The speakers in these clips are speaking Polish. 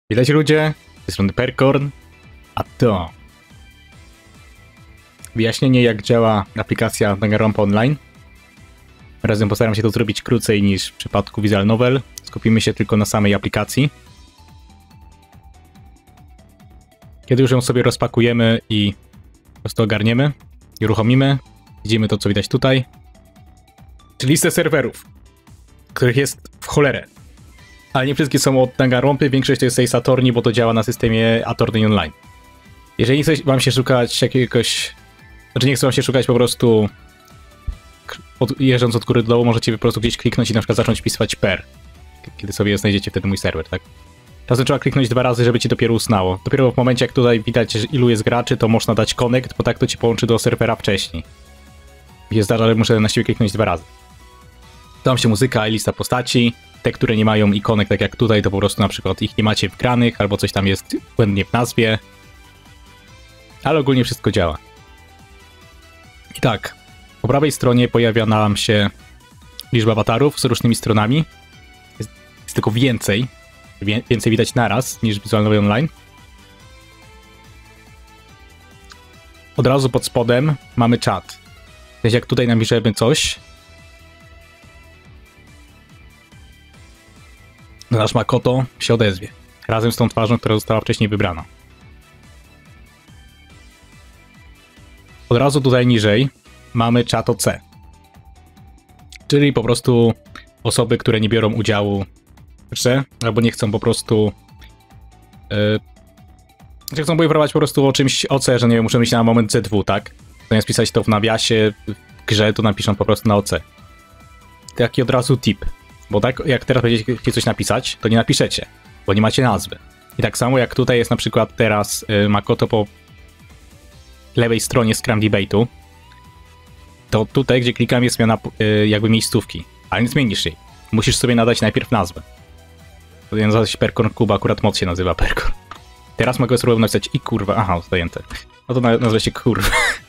Widać ludzie, z tej strony Perkorn, a to wyjaśnienie, jak działa aplikacja Danganronpa Online. Razem postaram się to zrobić krócej niż w przypadku Visual Novel. Skupimy się tylko na samej aplikacji. Kiedy już ją sobie rozpakujemy i po prostu ogarniemy i uruchomimy, widzimy to, co widać tutaj, czyli listę serwerów, których jest w cholerę. Ale nie wszystkie są od Danganronpy, większość to jest tej Saturni, bo to działa na systemie Attorney Online. Jeżeli nie chce wam się szukać jakiegoś... Znaczy nie chce wam się szukać po prostu jeżdżąc od góry do dołu, możecie po prostu gdzieś kliknąć i na przykład zacząć wpisywać per. Kiedy sobie znajdziecie wtedy mój serwer, tak? Czasem trzeba kliknąć 2 razy, żeby ci dopiero usnało. Dopiero w momencie, jak tutaj widać, ilu jest graczy, to można dać connect, bo tak to ci połączy do serwera wcześniej. Mi się zdarza, że muszę na siebie kliknąć 2 razy. Tam się muzyka i lista postaci. Te, które nie mają ikonek, tak jak tutaj, to po prostu na przykład ich nie macie wgranych, albo coś tam jest błędnie w nazwie. Ale ogólnie wszystko działa. I tak, po prawej stronie pojawia nam się liczba awatarów z różnymi stronami. Jest tylko więcej. Więcej widać naraz niż w Visual Novel Online. Od razu pod spodem mamy czat. Więc jak tutaj napiszemy coś, to nasz Makoto się odezwie. Razem z tą twarzą, która została wcześniej wybrana. Od razu tutaj niżej mamy czat OC. Czyli po prostu osoby, które nie biorą udziału w grze, albo nie chcą po prostu... chcą poinformować po prostu o czymś OC, że nie wiem, muszę mieć na moment Z2, tak? Zamiast pisać to w nawiasie w grze, to napiszą po prostu na OC. Taki od razu tip. Bo tak jak teraz będziecie chcieli coś napisać, to nie napiszecie, bo nie macie nazwy. I tak samo jak tutaj jest na przykład teraz Makoto po lewej stronie Scrum Debate'u, to tutaj, gdzie klikam, jest zmiana jakby miejscówki, ale nie zmienisz jej. Musisz sobie nadać najpierw nazwę. To nazywa się Perkorn Kuba, akurat mod się nazywa Perkorn. Teraz mogę sobie napisać i kurwa, aha, zajęte. No to nazwę się kurwa.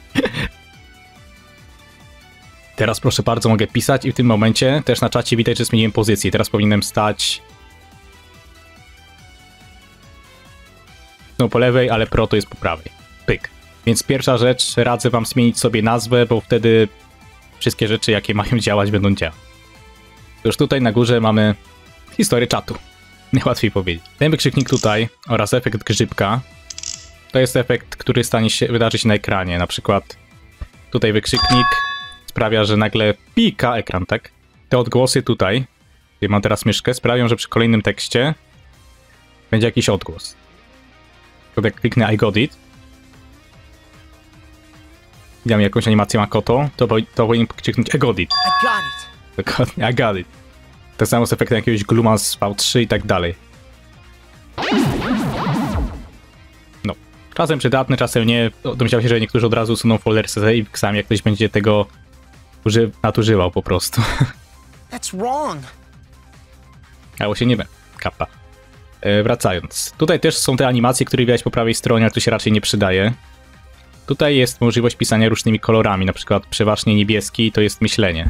Teraz proszę bardzo mogę pisać i w tym momencie też na czacie widać, że zmieniłem pozycję. Teraz powinienem stać no po lewej, ale pro to jest po prawej. Pyk. Więc pierwsza rzecz, radzę wam zmienić sobie nazwę, bo wtedy wszystkie rzeczy, jakie mają działać, będą działać. Już tutaj na górze mamy historię czatu. Najłatwiej powiedzieć. Ten wykrzyknik tutaj oraz efekt grzybka to jest efekt, który wydarzy się na ekranie. Na przykład tutaj wykrzyknik sprawia, że nagle pika ekran, tak? Te odgłosy tutaj, gdzie mam teraz myszkę, sprawią, że przy kolejnym tekście będzie jakiś odgłos. To jak kliknę I got it, dam jakąś animację Makoto, to powinien krzyknąć I got it. Dokładnie, I got it. Tak samo z efektem jakiegoś Gluma z V3 i tak dalej. No. Czasem przydatne, czasem nie. Domyślam się, że niektórzy od razu usuną folder CC i sami jak ktoś będzie tego nadużywał po prostu. That's wrong. Albo się nie będę. Kappa. Wracając. Tutaj też są te animacje, które widać po prawej stronie, ale to się raczej nie przydaje. Tutaj jest możliwość pisania różnymi kolorami, na przykład przeważnie niebieski to jest myślenie.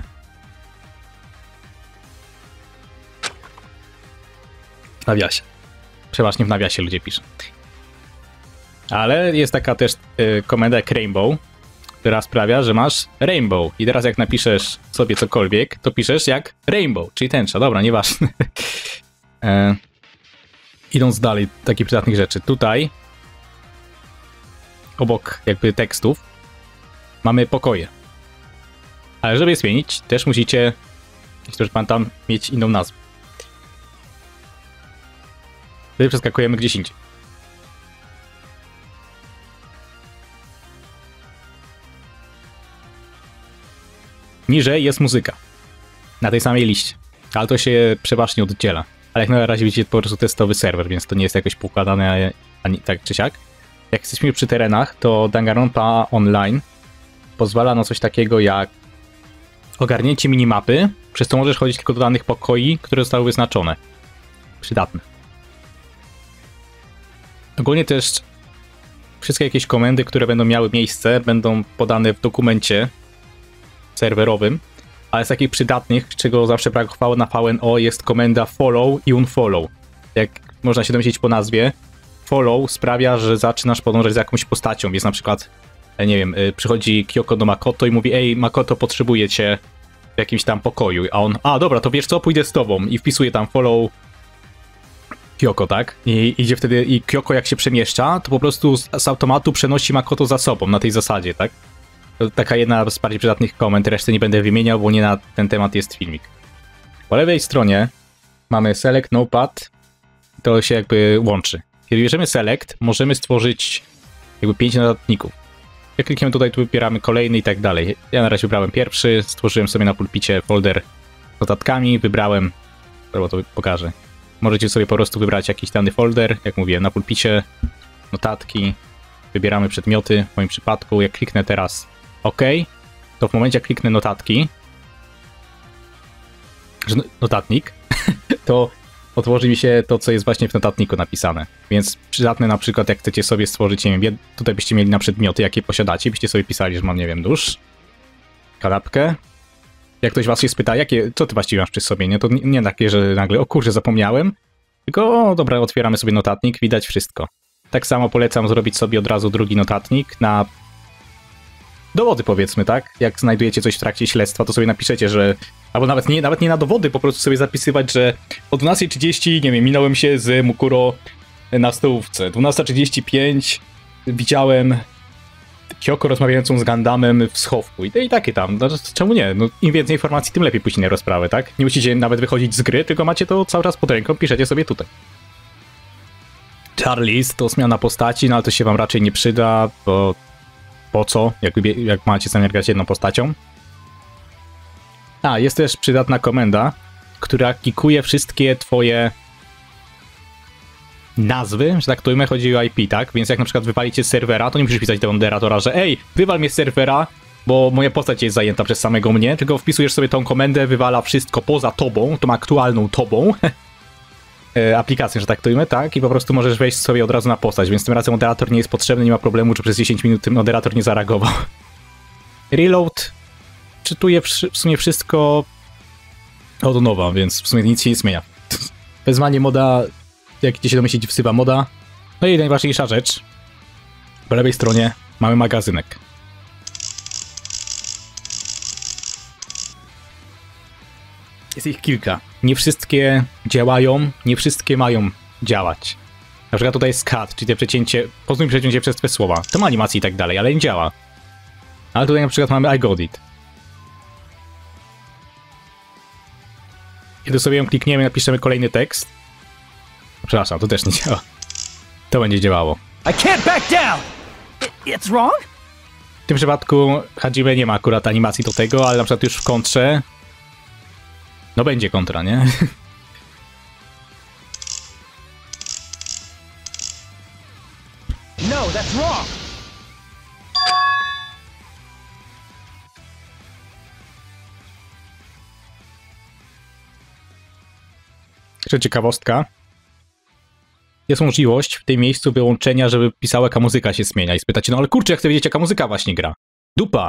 W nawiasie. Przeważnie w nawiasie ludzie piszą. Ale jest taka też komenda jak rainbow, która sprawia, że masz rainbow. I teraz jak napiszesz sobie cokolwiek, to piszesz jak rainbow, czyli tęcza. Dobra, nieważne. Idąc dalej, takich przydatnych rzeczy. Tutaj obok jakby tekstów mamy pokoje. Ale żeby je zmienić, też musicie, jeśli już pamiętam, mieć inną nazwę. Wtedy przeskakujemy gdzieś indziej. Niżej jest muzyka. Na tej samej liście. Ale to się przeważnie oddziela. Ale jak na razie widzicie po prostu testowy serwer, więc to nie jest jakoś poukładane ani tak czy siak. Jak jesteśmy przy terenach, to Danganronpa Online pozwala na coś takiego jak ogarnięcie minimapy, przez co możesz chodzić tylko do danych pokoi, które zostały wyznaczone. Przydatne. Ogólnie też wszystkie jakieś komendy, które będą miały miejsce, będą podane w dokumencie serwerowym, ale z takich przydatnych, czego zawsze brakowało na VNO, jest komenda follow i unfollow. Jak można się domyślić po nazwie, follow sprawia, że zaczynasz podążać za jakąś postacią, więc na przykład, nie wiem, przychodzi Kyoko do Makoto i mówi, ej, Makoto, potrzebuje cię w jakimś tam pokoju, a on, dobra, to wiesz co, pójdę z tobą i wpisuje tam follow Kyoko, tak? I idzie wtedy, i Kyoko jak się przemieszcza, to po prostu z automatu przenosi Makoto za sobą, na tej zasadzie, tak? To taka jedna z bardziej przydatnych komend, resztę nie będę wymieniał, bo nie na ten temat jest filmik. Po lewej stronie mamy select, notepad, to się jakby łączy. Kiedy bierzemy select, możemy stworzyć jakby 5 notatników. Jak klikniemy tutaj, tu wybieramy kolejny i tak dalej. Ja na razie wybrałem pierwszy, stworzyłem sobie na pulpicie folder z notatkami, wybrałem, to pokażę. Możecie sobie po prostu wybrać jakiś dany folder, jak mówię, na pulpicie, notatki, wybieramy przedmioty, w moim przypadku, jak kliknę teraz OK, to w momencie jak kliknę notatki, notatnik, to otworzy mi się to, co jest właśnie w notatniku napisane. Więc przydatne na przykład, jak chcecie sobie stworzyć, nie wiem, tutaj byście mieli na przedmioty, jakie posiadacie, byście sobie pisali, że mam, nie wiem, nóż, kanapkę. Jak ktoś was się spyta, co ty właściwie masz przy sobie, nie? To nie takie, że nagle, o kurczę, zapomniałem, tylko, dobra, otwieramy sobie notatnik, widać wszystko. Tak samo polecam zrobić sobie od razu drugi notatnik na dowody, powiedzmy, tak? Jak znajdujecie coś w trakcie śledztwa, to sobie napiszecie, że... Albo nawet nie na dowody, po prostu sobie zapisywać, że o 12:30, nie wiem, minąłem się z Mukuro na stołówce. 12:35 widziałem Kyoko rozmawiającą z Gundamem w schowku. I takie tam. No, czemu nie? No, im więcej informacji, tym lepiej później na rozprawę, tak? Nie musicie nawet wychodzić z gry, tylko macie to cały czas pod ręką, piszecie sobie tutaj. Charlize to zmiana postaci, no ale to się wam raczej nie przyda, bo po co, jak macie zamiar grać jedną postacią. Jest też przydatna komenda, która kikuje wszystkie twoje nazwy, że tak to ujmę, chodzi o IP, tak? Więc jak na przykład wywalicie z serwera, to nie musisz pisać do moderatora, że ej, wywal mnie z serwera, bo moja postać jest zajęta przez samego mnie, tylko wpisujesz sobie tą komendę, wywala wszystko poza tobą, tą aktualną tobą, aplikację, że tak to ujmę, tak? I po prostu możesz wejść sobie od razu na postać, więc tym razem moderator nie jest potrzebny, nie ma problemu, czy przez 10 minut moderator nie zareagował. Reload czytuje w sumie wszystko od nowa, więc w sumie nic się nie zmienia. Wezwanie moda, jak się domyślić, wsywa moda. No i najważniejsza rzecz, po lewej stronie mamy magazynek. Jest ich kilka. Nie wszystkie działają, nie wszystkie mają działać. Na przykład tutaj jest cut, czyli te przecięcie, pozwól mi przecięcie przez te słowa. To ma animację i tak dalej, ale nie działa. Ale tutaj na przykład mamy I got it. Kiedy sobie ją klikniemy, napiszemy kolejny tekst. Przepraszam, to też nie działa. To będzie działało. I can't back down! It's wrong? W tym przypadku Hajime nie ma akurat animacji do tego, ale na przykład już w kontrze... No będzie kontra, nie? No, that's wrong! Jeszcze ciekawostka. Jest możliwość w tym miejscu wyłączenia, żeby pisała, jaka muzyka się zmienia. I spytacie, no ale kurczę, ja chcę wiedzieć, jaka muzyka właśnie gra. Dupa!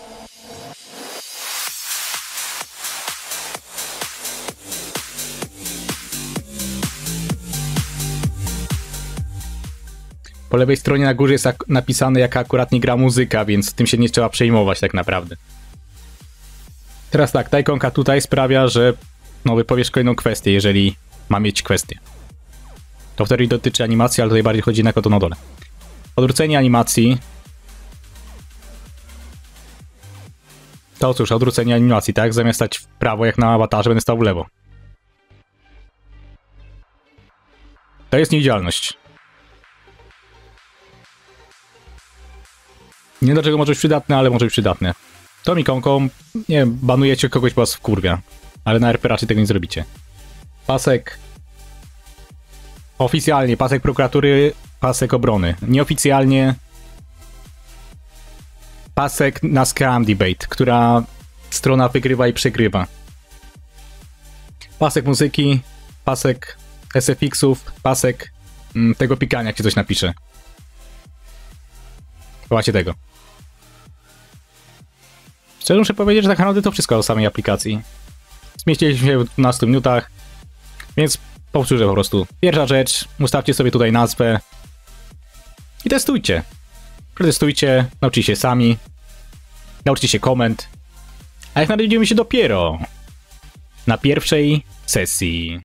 Po lewej stronie na górze jest napisane, jaka akuratnie gra muzyka, więc tym się nie trzeba przejmować tak naprawdę. Teraz tak, ta ikonka tutaj sprawia, że wypowiesz kolejną kwestię, jeżeli ma mieć kwestię. To wtedy dotyczy animacji, ale tutaj bardziej chodzi na to na dole. Odwrócenie animacji. To cóż, odwrócenie animacji, tak? Zamiast stać w prawo jak na awatarze, będę stał w lewo. To jest niewidzialność. Nie wiem, dlaczego może być przydatne, ale może być przydatne. Tą ikonką, nie wiem, banujecie kogoś, bo was wkurwia. Ale na RP raczej tego nie zrobicie. Pasek. Oficjalnie pasek prokuratury, pasek obrony. Nieoficjalnie pasek na Scam Debate, która strona wygrywa i przegrywa. Pasek muzyki, pasek SFX-ów, pasek tego pikania, jak się coś napisze. Właśnie tego. Szczerze muszę powiedzieć, że tak naprawdę to wszystko o samej aplikacji. Zmieściliśmy się w 12 minutach, więc Powtórzę po prostu. Pierwsza rzecz, ustawcie sobie tutaj nazwę i testujcie. Przetestujcie, nauczycie się sami, nauczcie się komend, a jak widzimy się dopiero na pierwszej sesji.